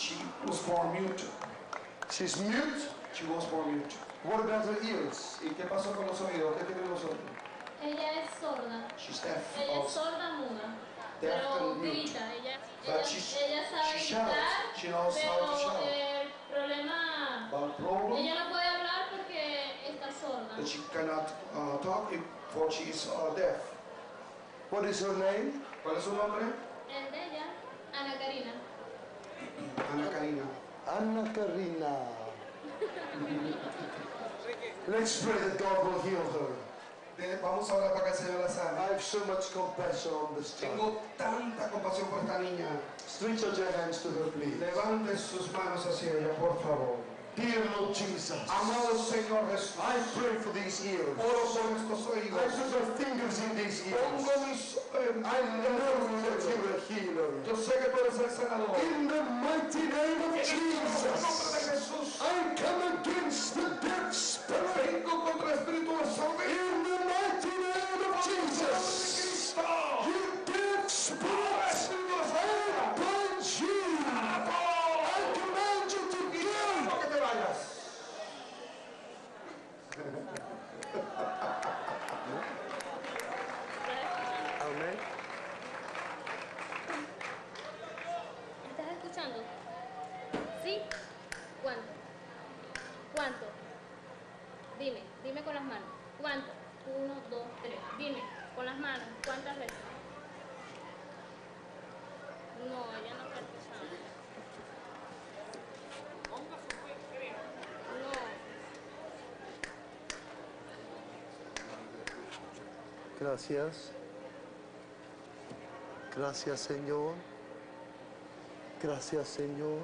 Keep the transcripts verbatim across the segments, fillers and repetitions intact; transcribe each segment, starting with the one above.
She was born mute. She's mute. She was born mute. What about her ears? ¿Y qué pasó con los oídos? ¿Qué tiene los oídos? Ella es sorda. She's deaf. Ella es Also. sorda muda. Deaf Pero and mute. grita. Ella, But ella, she's, ella sabe she gritar, shouts. She knows how to pero shout. el problema... But the problem Ella no puede hablar porque está sorda. that she cannot uh, talk for she is uh, deaf. What is her name? ¿Cuál es su nombre? El de ella, Ana Karina. Ana Karina. Ana Karina. Let's pray that God will heal her. De, vamos a orar para que el Señor la sane. I have so much compassion on this child. Tengo tanta compasión por esta niña. Stretch out your hands to her, please. Levante sus manos hacia ella, por favor. Dear Lord Jesus, Amado Señor Jesús, I pray for these ears. oro por estos I oídos. put my fingers in these ears. Pongo mis eh, I know that you're a healer. Yo sé que tú eres el sanador. In the mighty name of En el nombre Jesus, de Jesús, I come against the deaf spirit. vengo contra el espíritu de sordera. In the mighty name of Jesus, you deaf spirit, I bind you. I command you to go. Que te vayas. Amen. ¿Estás escuchando? ¿Sí? ¿Cuánto? ¿Cuánto? Dime, dime con las manos. ¿Cuánto? Uno, dos, tres. Dime, con las manos. ¿Cuántas veces? No, ella no está escuchando. No. Gracias. Gracias, Señor. Gracias, Señor.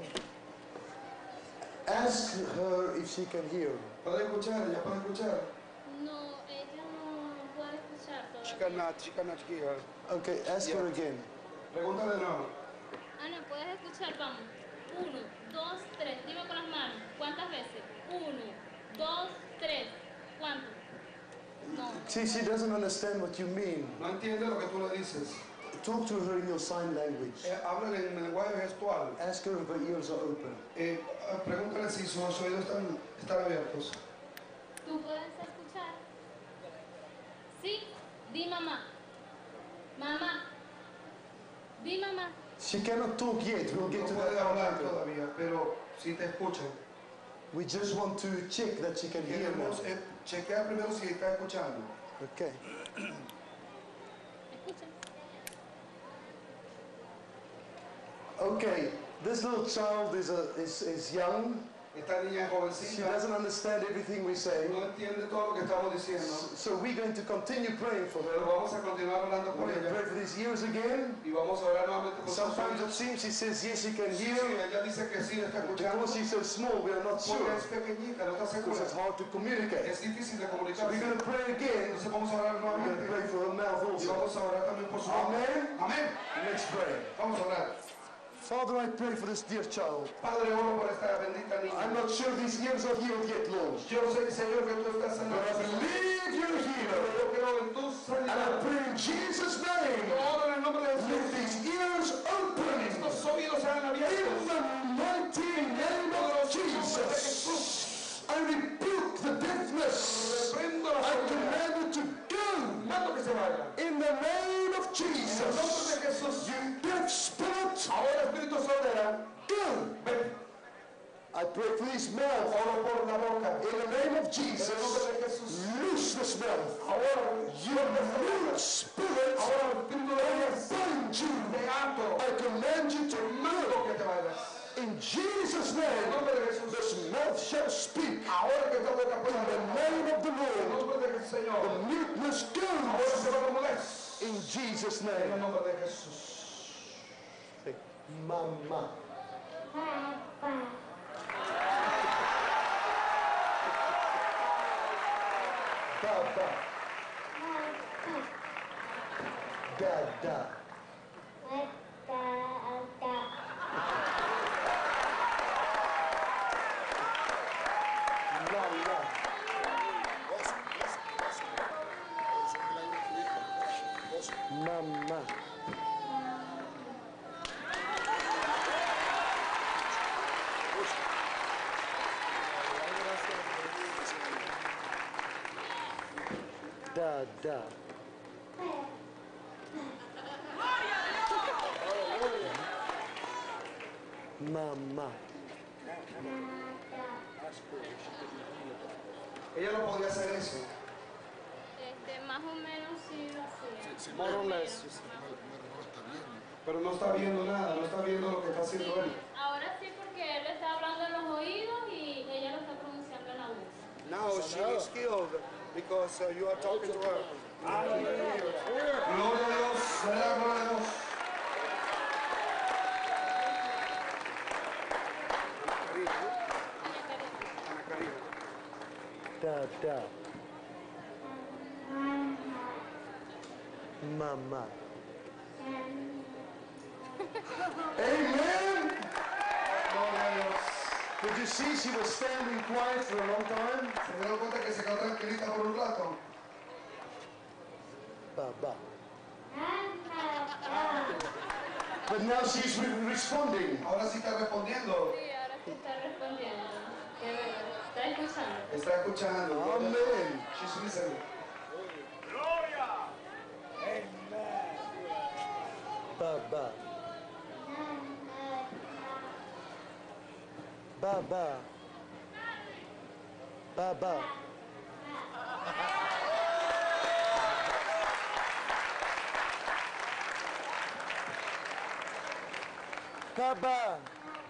Ask her if she can hear. ¿Puede escuchar? ¿Ella puede escuchar? No, ella no puede escuchar She todavía. cannot, she cannot hear. Okay, ask her again. Pregúntale de nuevo. Ana, ¿puedes escuchar? Vamos. Uno, dos, tres. Dime con las manos. ¿Cuántas veces? Uno, dos, tres. ¿Cuánto? No. See, she doesn't understand what you mean. No entiende lo que tú le dices. Talk to her in your sign language. Eh, háblale en lenguaje gestual. Ask her if her ears are open. Eh, pregúntale si sus oídos están, están abiertos. ¿Tú puedes escuchar? Sí. Di mamá. Mamá. Di mamá. She cannot talk yet. We'll get No to puede that hablar later. todavía, pero si te escuchan. We just want to check that she can hear now. Queremos eh, chequear primero si está escuchando. Okay. Escucha. Okay. This little child is a, is is young. Esta niña es She jovencita, doesn't understand everything we say. no entiende todo lo que estamos diciendo, So we're going to continue praying for pero her. vamos a continuar hablando por We're going to pray ella for these ears again. y vamos a orar nuevamente por sus Sometimes it oídos. seems she says yes, she can Sí, hear. sí, ella dice que sí, está escuchando, Because she's so small, we are not porque sure. es pequeñita, no está Because segura, it's hard to communicate. es difícil de So we're comunicarse. going to pray again. Entonces vamos a orar We're going to nuevamente pray for her mouth y also. vamos a orar también por su boca. Amen. Amén. Let's pray. Vamos a orar. Father, I pray for this dear child. Padre, oro por esta bendita I'm niña. not sure these ears are healed yet, Lord. Yo sé, Señor, que tú estás But I sanando. believe you're a healer. Pero yo creo en tu And I sanidad. pray in Jesus' name. Yo oro en el nombre de Let Jesús. these ears open. Estos oídos sean In abiertos. the mighty name of Jesus. I rebuke the deafness. Reprendo la I sordera. command it to go. Mando que se vaya. In the name of En el nombre Jesus. de Jesús. You deaf spirit, Ahora, Espíritu Sordera, go. ven. I pray for this mouth. Oro por la boca. In the name of En el nombre Jesus. de Jesús. Loose this mouth. Ahora, You mute spirit. ahora, Espíritu de Dios, Bind you. te ato. I command you to Mando go. que te vayas. In Jesus' En el name. nombre de Jesús. This mouth shall speak. Ahora que esta boca In pueda the hablar. name of the En el Lord. nombre del Señor. The muteness Ahora goes. se va a mudez. In Jesus' En el name. nombre de Jesús. Say, Mama. Baba. Dada. Mama. Mama. da. Mamá. Ella no podía hacer eso. Este, más o menos sí lo hacía. More or less. Pero no está viendo nada, no está viendo lo que está haciendo él. Ahora sí, porque él le está hablando en los oídos y ella lo está pronunciando en la boca. Now she is healed because uh, you are talking to her. Gloria a Dios, dale la gloria a Dios. Ana Karina. Da, da. Mamá. Amen. Gloria a Dios. Did you see she was standing quiet for a long time? ¿Se dieron cuenta que se quedó tranquilita por un rato? Baba. But now she's re- responding. Ahora sí está respondiendo. Sí, ahora sí está respondiendo. Qué bueno. Está escuchando. Está escuchando. Gloria a Dios. Amen. She's listening. Baba. Baba. Baba. Baba.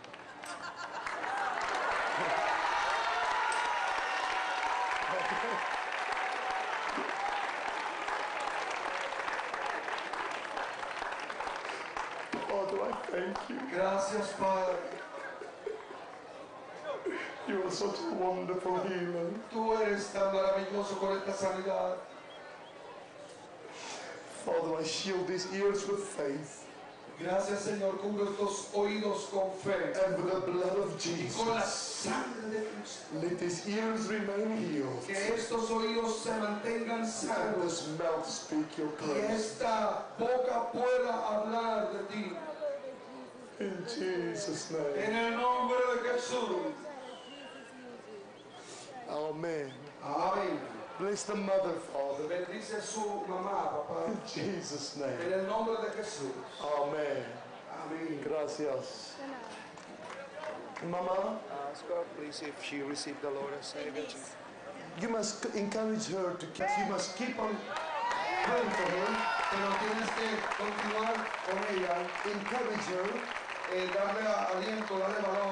Father, I thank you. Gracias, Padre. You are such a wonderful healer. Tú eres tan maravilloso con esta sanidad. Father, I shield these ears with faith Gracias, Señor. Cubro estos oídos con fe. and with the blood of Y con la Jesus. sangre de Cristo. Let these ears remain healed. Que estos oídos se mantengan And sanos. this mouth speak your Y praise. esta boca pueda hablar de ti. In Jesus' name. En el nombre de Jesús. Amen. Amén. Bless the mother, Father. Bendice su mamá, papá. In Jesus' En name. el nombre de Jesús. Amen. Amén. Gracias. Mama, Ask her, please, if she received the Lord as Savior. you must encourage her to keep, you must keep on praying for her. Pero tienes que continuar con ella. Encourage her Eh, darle aliento, darle valor.